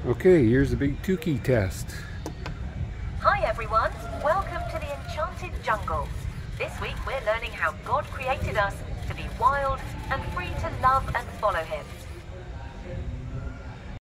Okay, here's the big Tookie test. Hi everyone, welcome to the enchanted jungle. This week we're learning how God created us to be wild and free to love and follow him.